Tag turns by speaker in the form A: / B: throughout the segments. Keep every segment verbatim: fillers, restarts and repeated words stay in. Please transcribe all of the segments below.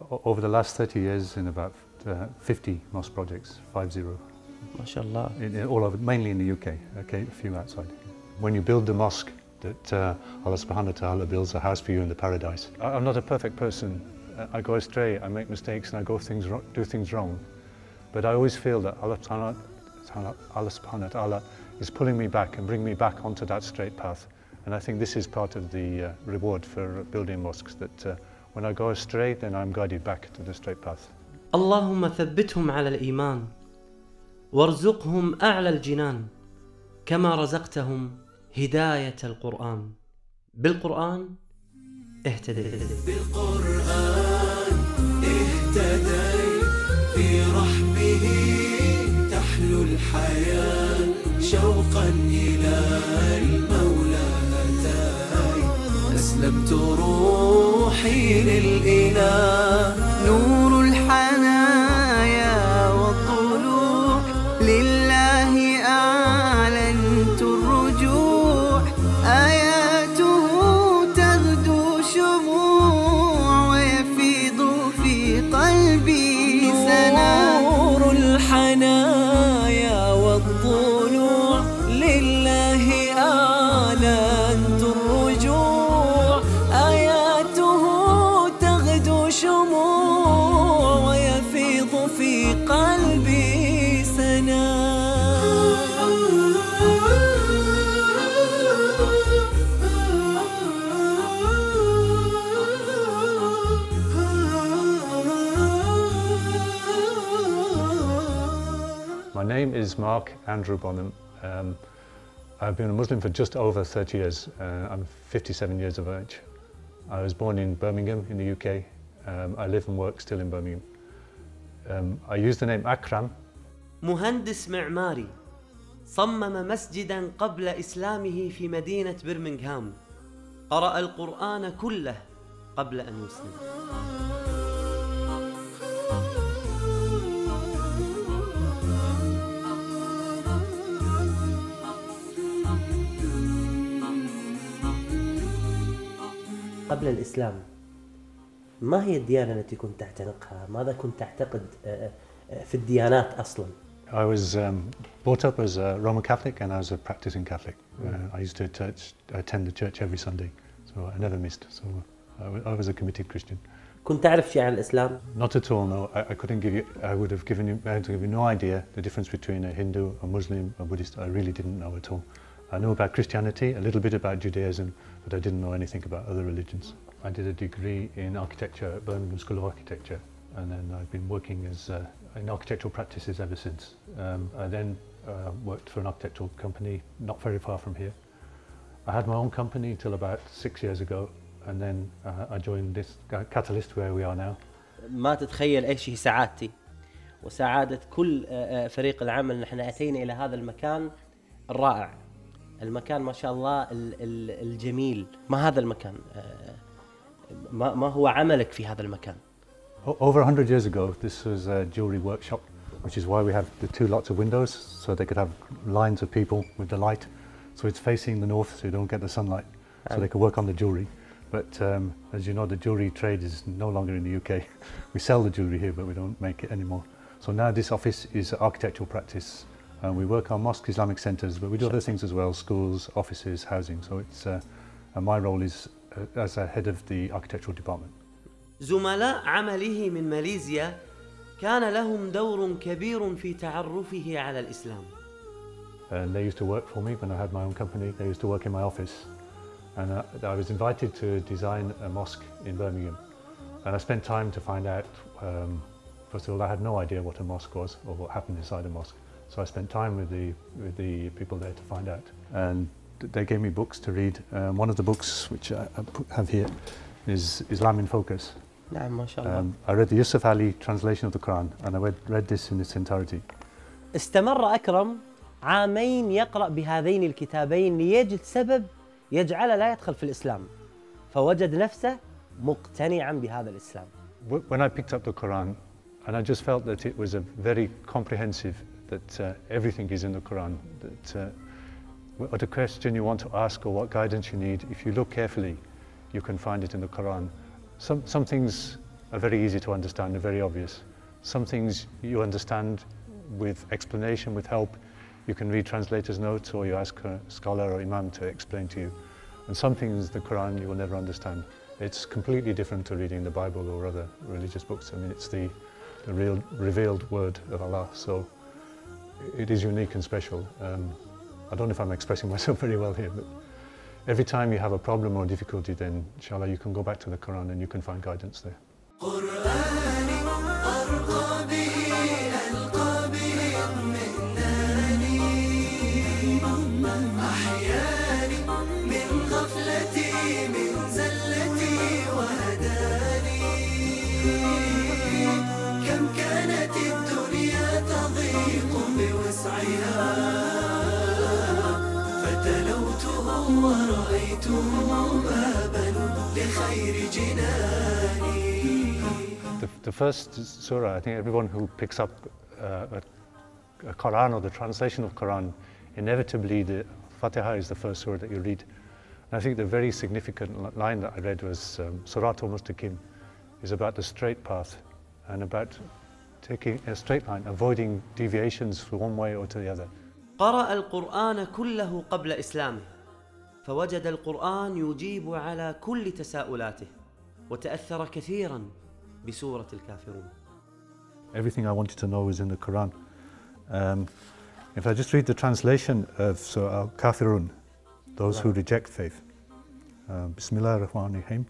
A: over the last thirty years in about uh, fifty mosque projects, five zero.
B: MashaAllah.
A: In, in all over, mainly in the U K, okay, a few outside. When you build the mosque, that uh, Allah subhanahu wa ta'ala builds a house for you in the paradise. I, I'm not a perfect person. I go astray, I make mistakes and I go things, do things wrong. But I always feel that Allah subhanahu wa ta'ala is pulling me back and bringing me back onto that straight path. And I think this is part of the uh, reward for building mosques, that uh, when I go astray, then I'm guided back to the straight path.
B: اللهم ثبتهم على الإيمان وارزقهم أعلى الجنان كما رزقتهم هداية القرآن. بالقرآن اهتديت.
C: بالقرآن اهتديت، في رحبه تحلو الحياة، شوقا إلى المولى أتاي، أسلمت روحي للإله.
D: نور الحنايا والطلوع لله أعلنت الرجوع، آياته تغدو شموع ويفيض في قلبي سنا.
C: نور الحنايا والطلوع لله أعلنت الرجوع، آياته تغدو شموع ويفيض في قلبي سنا.
A: My name is Mark Andrew Bonham. Um, I've been a Muslim for just over thirty years. Uh, I'm fifty-seven years of age. I was born in Birmingham in the U K. Um, I live and work still in Birmingham. Um, I use the name Akram.
B: مهندس معماري صمم مسجدا قبل إسلامه في مدينة برمنغهام. قرأ القرآن كله قبل أن يسلم. قبل الإسلام ما هي الديانة التي كنت تعتنقها؟ ماذا كنت تعتقد في الديانات أصلاً؟
A: I was um, brought up as a Roman Catholic and I was a practicing Catholic. Mm. Uh, I used to church, attend the church every Sunday, so I never missed. So I, I was a committed Christian.
B: كنت تعرف شيء عن الإسلام؟
A: Not at all, no. I, I couldn't give you, I would have given you, I had to give you no idea the difference between a Hindu, a Muslim, a Buddhist. I really didn't know at all. I knew about Christianity, a little bit about Judaism, but I didn't know anything about other religions. I did a degree in architecture at Birmingham School of Architecture, and then I've been working as uh, in architectural practices ever since. Um, I then uh, worked for an architectural company not very far from here. I had my own company until about six years ago, and then uh, I joined this Catalyst where we are now.
B: ما تتخيل ايش هي سعادتي وسعادة كل فريق العمل. نحن أتينا إلى هذا المكان الرائع، المكان ما شاء الله الجميل. ما هذا المكان؟ ما ما هو عملك في هذا المكان؟
A: Over a hundred years ago, this was a jewelry workshop, which is why we have the two lots of windows, so they could have lines of people with the light. So it's facing the north, so you don't get the sunlight, so they could work on the jewelry. But um, as you know, the jewelry trade is no longer in the U K. We sell the jewelry here, but we don't make it anymore. So now this office is architectural practice. And we work on mosque Islamic centres, but we do other things as well, schools, offices, housing. So it's, uh, and my role is uh, as a head of the architectural department.
B: زملاء عمله من ماليزيا كان لهم دور كبير في تعرفه على الإسلام.
A: And they used to work for me when I had my own company. They used to work in my office. And uh, I was invited to design a mosque in Birmingham. And I spent time to find out, um, first of all, I had no idea what a mosque was or what happened inside a mosque. So I spent time with the, with the people there to find out. And they gave me books to read. Um, one of the books, which I have here, is Islam in Focus.
B: نعم ما شاء الله.
A: Um, I read the Yusuf Ali translation of the Quran, and I read, read this in its entirety.
B: استمر أكرم عامين يقرأ بهذين الكتابين ليجد سبب يجعله لا يدخل في الإسلام، فوجد نفسه مقتنعا بهذا الإسلام.
A: When I picked up the Quran, and I just felt that it was a very comprehensive, that uh, everything is in the Quran, that uh, what a question you want to ask or what guidance you need, if you look carefully, you can find it in the Quran. Some, some things are very easy to understand and very obvious. Some things you understand with explanation, with help. You can read translator's notes or you ask a scholar or imam to explain to you. And some things, the Quran, you will never understand. It's completely different to reading the Bible or other religious books. I mean, it's the, the real revealed word of Allah, so it is unique and special. Um, I don't know if I'm expressing myself very well here, but every time you have a problem or difficulty, then inshallah you can go back to the Quran and you can find guidance there. The, the first surah, I think everyone who picks up uh, a, a Quran or the translation of Quran, inevitably the Fatiha is the first surah that you read. And I think the very significant line that I read was um, Surat al-Mustaqim is about the straight path and about taking a straight line, avoiding deviations from one way or to the other.
E: قرأ القرآن كله قبل إسلامه فوجد القرآن يجيب على كل تساؤلاته وتأثر كثيرا بسورة الكافرون.
A: Everything I wanted to know was in the Quran. Um, if I just read the translation of Surah Al-Kafirun, those who reject faith. Uh, Bismillah ar-Rahman ar-Rahim.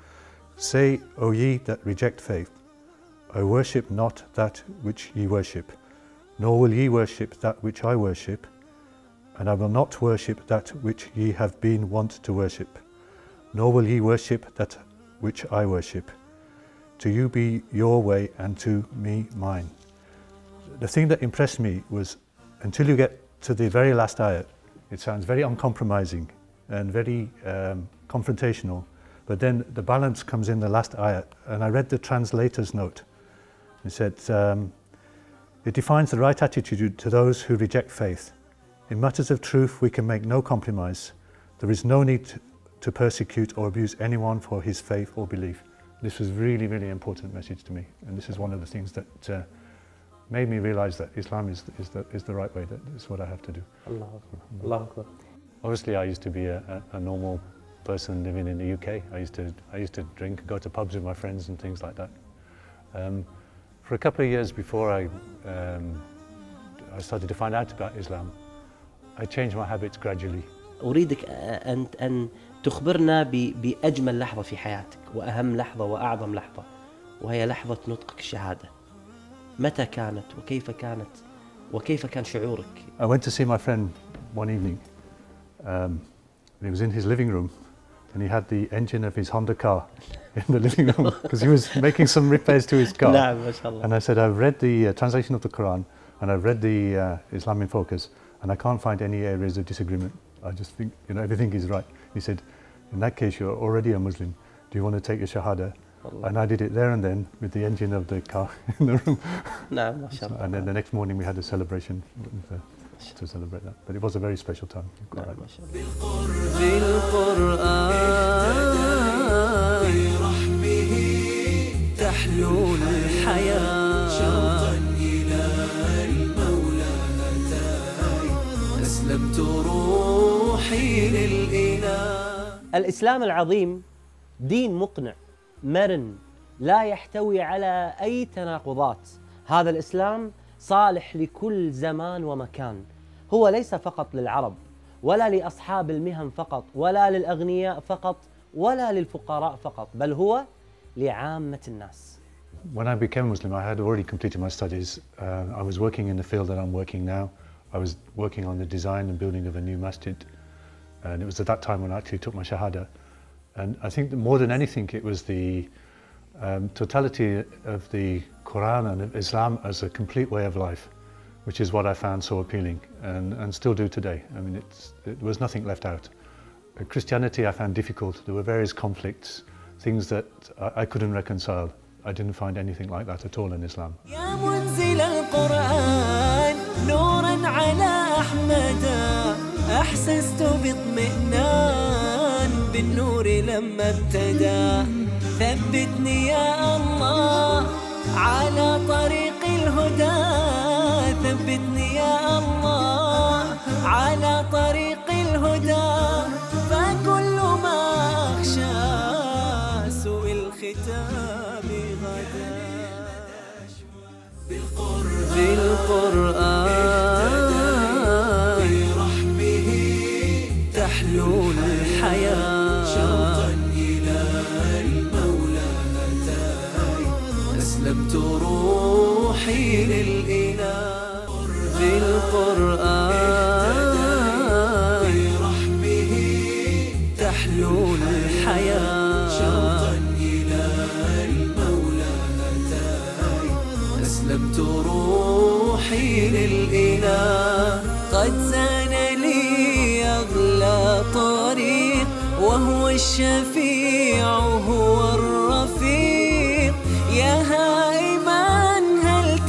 A: Say, O ye that reject faith, I worship not that which ye worship, nor will ye worship that which I worship, and I will not worship that which ye have been wont to worship, nor will ye worship that which I worship. To you be your way and to me mine. The thing that impressed me was, until you get to the very last ayat, it sounds very uncompromising and very um, confrontational, but then the balance comes in the last ayat, and I read the translator's note. It said, um, it defines the right attitude to those who reject faith. In matters of truth, we can make no compromise. There is no need to, to persecute or abuse anyone for his faith or belief. This was really, really important message to me, and this is one of the things that uh, made me realize that Islam is, is, the, is the right way, that is what I have to do.
B: Allah Allah Akbar.
A: Obviously, I used to be a, a, a normal person living in the U K. I used to, I used to drink, go to pubs with my friends and things like that. Um, for a couple of years before I, um, I started to find out about Islam, I changed my habits gradually.
B: أريدك أن أن تخبرنا بأجمل لحظة في حياتك وأهم لحظة وأعظم لحظة، وهي لحظة نطقك الشهادة. متى كانت وكيف كانت وكيف كان شعورك؟
A: I went to see my friend one evening. Um, he was in his living room, and he had the engine of his Honda car in the living room because he was making some repairs to his car.
B: نعم ما شاء الله.
A: And I said, I've read the uh, translation of the Quran and I've read the uh, Islam in Focus, and I can't find any areas of disagreement. I just think, you know, everything is right. He said, in that case, you're already a Muslim. Do you want to take your Shahada? Allah. And I did it there and then with the engine of the car in the room.
B: نعم ما شاء الله.
A: And then the next morning we had a celebration uh, to celebrate that. But it was a very special time.
B: نعم ما شاء الله.
C: تحلو الحياة شوقا إلى المولى أتاي أسلمت روحي للإله.
B: الإسلام العظيم دين مقنع مرن لا يحتوي على أي تناقضات. هذا الإسلام صالح لكل زمان ومكان. هو ليس فقط للعرب ولا لأصحاب المهن فقط ولا للأغنياء فقط ولا للفقراء فقط، بل هو لعامة الناس.
A: When I became Muslim, I had already completed my studies. Uh, I was working in the field that I'm working now. I was working on the design and building of a new masjid. And it was at that time when I actually took my Shahada. And I think that more than anything, it was the um, totality of the Quran and of Islam as a complete way of life, which is what I found so appealing and, and still do today. I mean, it's, it was nothing left out. Uh, Christianity I found difficult. There were various conflicts, things that I, I couldn't reconcile. I didn't find anything like that at all in Islam.
C: يا منزل القرآن نورا على أحمد أحسست باطمئنان بالنور لما ابتدى. ثبتني يا الله على طريق الهدى، ثبتني يا الله على طريق الهدى. فكل ما أخشى سوء الختام غدا. بالقرآن برحمه تحلو الحياة. شوقا إلى المولى هداي أسلمت روحي للإله. بالقرآن برحمه تحلو الحياة. شوقا إلى المولى هداي أسلمت روحي للإله. قد زان لي أغلى طريق وهو الشفيع هو الرفيق. يا هائما هل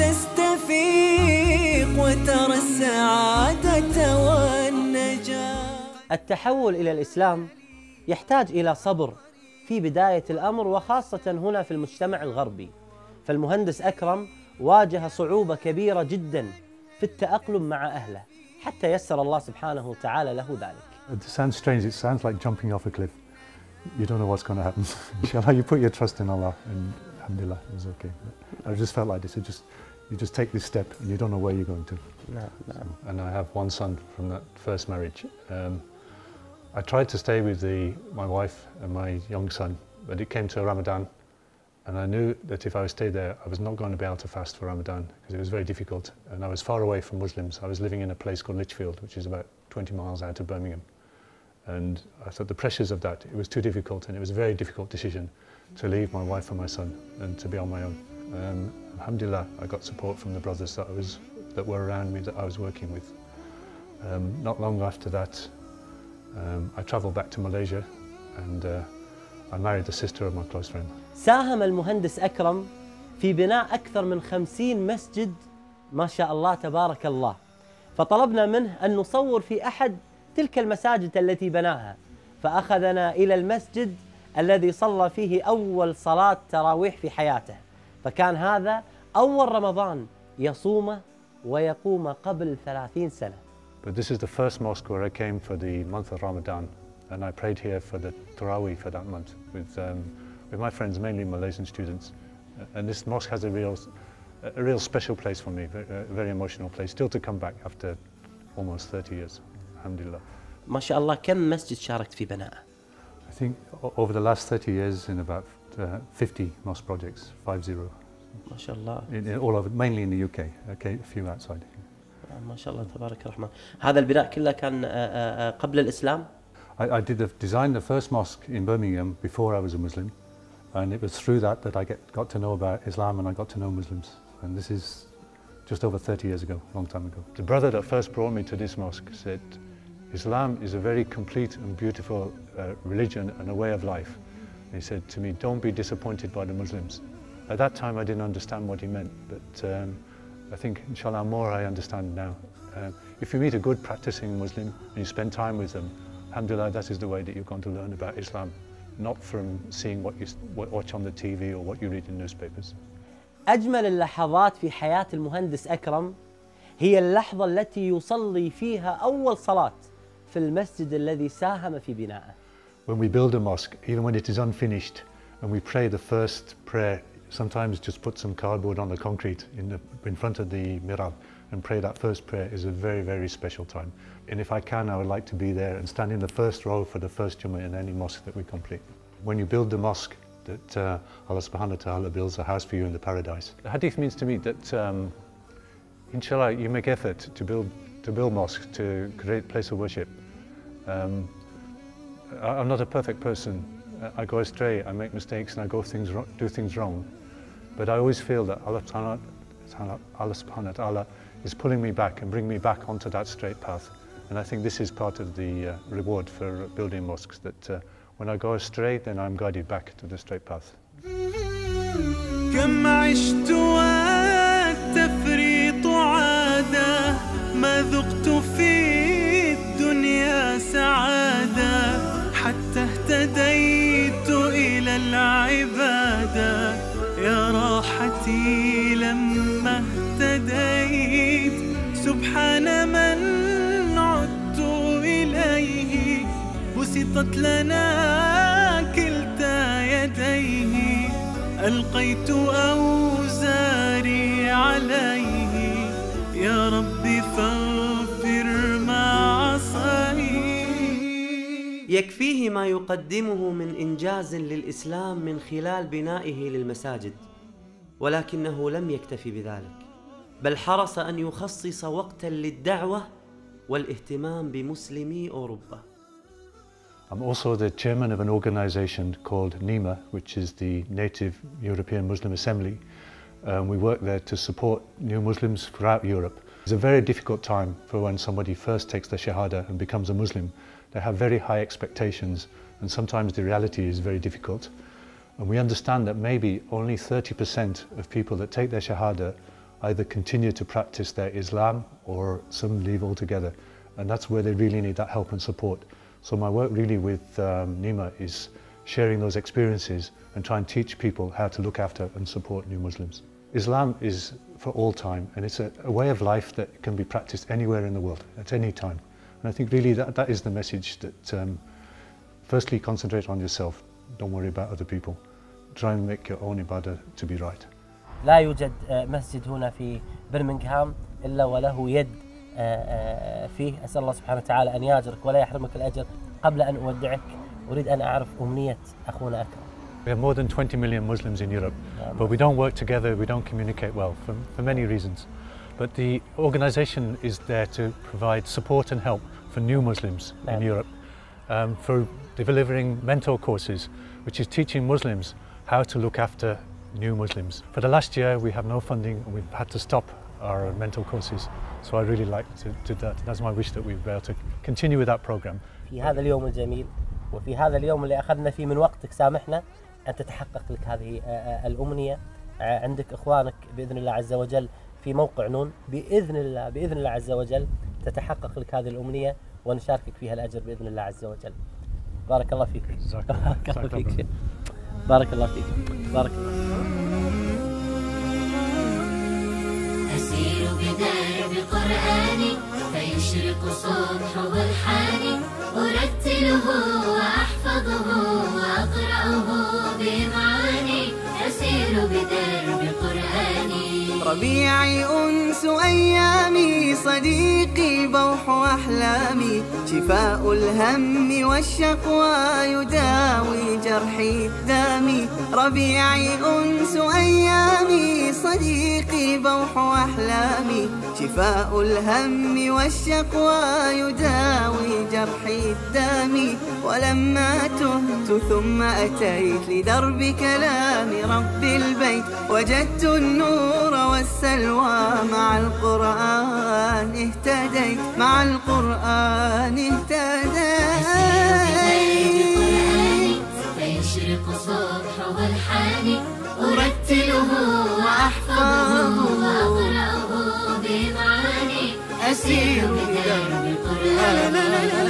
C: تستفيق وترى السعادة والنجاة.
B: التحول إلى الإسلام يحتاج إلى صبر في بداية الأمر، وخاصة هنا في المجتمع الغربي. فالمهندس أكرم واجه صعوبة كبيرة جدا في التأقلم مع أهله حتى يسر الله سبحانه وتعالى له ذلك.
A: It sounds strange, it sounds like jumping off a cliff. You don't know what's going to happen. Inshallah, you put your trust in Allah and alhamdulillah, it was okay. I just felt like this, it just, you just take this step and you don't know where you're going to.
B: No, no.
A: So, and I have one son from that first marriage. Um, I tried to stay with the, my wife and my young son, but it came to Ramadan. And I knew that if I stayed there, I was not going to be able to fast for Ramadan because it was very difficult. And I was far away from Muslims. I was living in a place called Lichfield, which is about twenty miles out of Birmingham. And I thought the pressures of that, it was too difficult, and it was a very difficult decision to leave my wife and my son and to be on my own. Um, alhamdulillah, I got support from the brothers that, I was, that were around me, that I was working with. Um, not long after that, um, I travelled back to Malaysia and uh, I married the sister of my close friend.
B: ساهم المهندس أكرم في بناء أكثر من خمسين مسجد ما شاء الله تبارك الله. فطلبنا منه أن نصور في أحد تلك المساجد التي بناها، فأخذنا إلى المسجد الذي صلى فيه أول صلاة تراويح في حياته. فكان هذا أول رمضان يصومه ويقوم قبل ثلاثين سنة.
A: But this is the first mosque where I came for the month of Ramadan, and I prayed here for the Tarawih for that month with, um, with my friends, mainly Malaysian students. And this mosque has a real, a real special place for me, a very emotional place, still to come back after almost thirty years, alhamdulillah.
B: ما شاء الله كم مسجد شاركت في بنائه؟
A: I think over the last thirty years in about uh, fifty mosque projects, five zero.
B: ما شاء الله.
A: In, in all over, mainly in the U K, okay, a few outside.
B: ما شاء الله تبارك الرحمن. هذا البناء كله كان قبل الإسلام؟
A: I, I did the, design the first mosque in Birmingham before I was a Muslim, and it was through that that I get, got to know about Islam and I got to know Muslims. And this is just over thirty years ago, a long time ago. The brother that first brought me to this mosque said, Islam is a very complete and beautiful uh, religion and a way of life. And he said to me, don't be disappointed by the Muslims. At that time I didn't understand what he meant, but um, I think, inshallah, more I understand now. Uh, if you meet a good practicing Muslim and you spend time with them, alhamdulillah, that is the way that you're going to learn about Islam, not from seeing what you watch on the T V or what you read in newspapers.
B: أجمل اللحظات في حياة المهندس أكرم هي اللحظة التي يصلي فيها أول صلاة في المسجد الذي ساهم في بنائه.
A: When we build a mosque, even when it is unfinished, and we pray the first prayer, sometimes just put some cardboard on the concrete in, the, in front of the mihrab and pray that first prayer is a very, very special time. And if I can, I would like to be there and stand in the first row for the first Jummah in any mosque that we complete. When you build the mosque, that uh, Allah subhanahu wa ta'ala builds a house for you in the paradise. The hadith means to me that, um, inshallah, you make effort to build, to build mosques, to create a place of worship. Um, I, I'm not a perfect person. I go astray, I make mistakes and I go things, do things wrong. But I always feel that Allah subhanahu wa ta'ala is pulling me back and bringing me back onto that straight path. And I think this is part of the uh, reward for building mosques, that uh, when I go astray, then I'm guided back to the straight path.
C: كم عشت والتفريط عادة ما ذقت في الدنيا سعادة حتى اهتديت عبادة يا راحتي لما اهتديت سبحان من عدت إليه بسطت لنا كلتا يديه ألقيت أوزاري عليه يا ربي فاغفر ما عصيت.
E: يكفيه ما يقدمه من إنجاز للإسلام من خلال بنائه للمساجد، ولكنه لم يكتفي بذلك، بل حرص أن يخصص وقتا للدعوة والاهتمام بمسلمي أوروبا.
A: I'm also the chairman of an organization called NEMA, which is the Native European Muslim Assembly. Um, we work there to support new Muslims throughout Europe. It's a very difficult time for when somebody first takes the Shahada and becomes a Muslim. They have very high expectations, and sometimes the reality is very difficult. And we understand that maybe only thirty percent of people that take their Shahada either continue to practice their Islam or some leave altogether. And that's where they really need that help and support. So my work really with um, NEMA is sharing those experiences and try and teach people how to look after and support new Muslims. Islam is for all time, and it's a, a way of life that can be practiced anywhere in the world, at any time. And I think really that, that is the message that um, firstly concentrate on yourself, don't worry about other people. Try and make your own ibadah to be right.
B: لا يوجد مسجد هنا في برمنغهام إلا وله يد فيه. أسأل الله سبحانه وتعالى أن ياجرك ولا يحرمك الأجر. قبل أن أودعك أريد أن أعرف أمنية أخونا أكرم.
A: We have more than twenty million Muslims in Europe, but we don't work together, we don't communicate well for, for many reasons. But the organisation is there to provide support and help for new Muslims in Europe, um, for delivering mentor courses, which is teaching Muslims how to look after new Muslims. For the last year we have no funding and we've had to stop our mentor courses, so I really like to do that. That's my wish that we'll be able to continue with that program.
B: في هذا اليوم الجميل وفي هذا اليوم اللي أخذنا فيه من وقتك سامحنا أن تتحقق لك هذه الأمنية. عندك إخوانك بإذن الله عز وجل في موقع نون، بإذن الله بإذن الله عز وجل تتحقق لك هذه الأمنية ونشاركك فيها الأجر بإذن الله عز وجل. بارك الله فيك. بارك الله فيك. بارك الله فيك. بارك الله.
F: أسير بدرب قرآني فيشرق صبح برحاني أرتله وأحفظه وأقرأه بمعاني أسير بدرب قرآني.
D: ربيعي أنس أيامي صديقي بوح أحلامي شفاء الهم والشقوى يداوي جرحي دامي. ربيعي أنس أيامي صديقي بوح أحلامي شفاء الهم والشقوى يداوي جرحي دامي. ولما تهت ثم أتيت لدرب كلام رب البيت وجدت النور والسلوى مع القرآن اهتديت مع القرآن اهتديت.
F: فيشرق صبح برحاني أرتله وأحفظه وأقرأه بمعاني أسير بدرب القرآن.